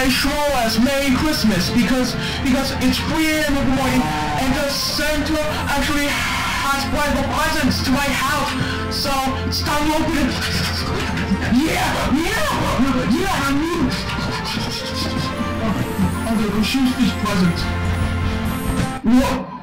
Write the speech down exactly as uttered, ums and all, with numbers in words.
my Shmooa's Merry Christmas because because it's three a m in the morning and the Santa actually has brought the presents to my house. So it's time to open it. Yeah, yeah, yeah, I mean. Okay, let's use this present. Whoa.